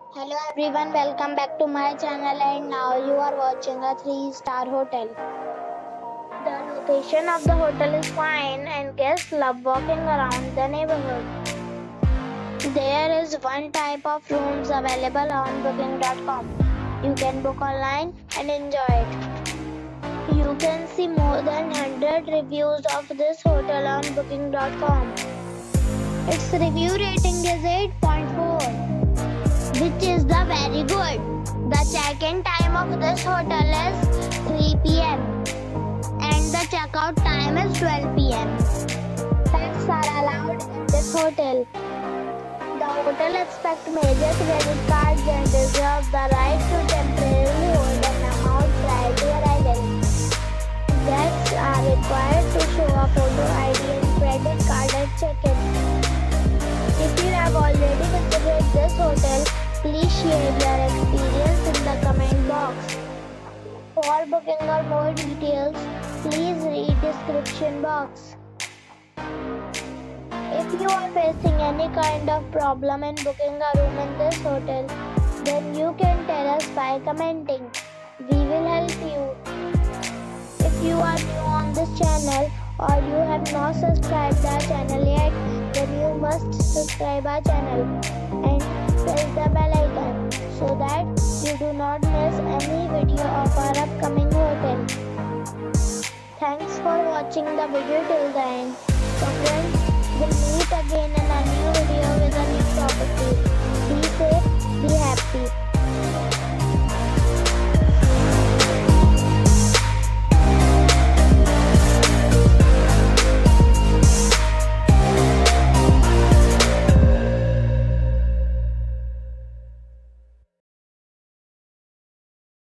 Hello everyone, welcome back to my channel and now you are watching a 3-star hotel. The location of the hotel is fine and guests love walking around the neighborhood. There is one type of rooms available on booking.com. You can book online and enjoy it. You can see more than 100 reviews of this hotel on booking.com. Its review rating is 8.4. which is the very good. The check-in time of this hotel is 3 p.m. and the checkout time is 12 p.m. Pets are allowed in this hotel. The hotel expects major credit cards and reserves the right to temporarily hold an amount prior to arrival. Guests are required to show a photo ID and credit card at check-in. If you have already visited this hotel, please share your experience in the comment box. For booking or more details, please read description box. If you are facing any kind of problem in booking a room in this hotel, then you can tell us by commenting. We will help you. If you are new on this channel or you have not subscribed our channel yet, then you must subscribe our channel and press the bell icon so that you do not miss any video of our upcoming hotel. Thanks for watching the video till the end. So friends, we'll meet again in a new video with a new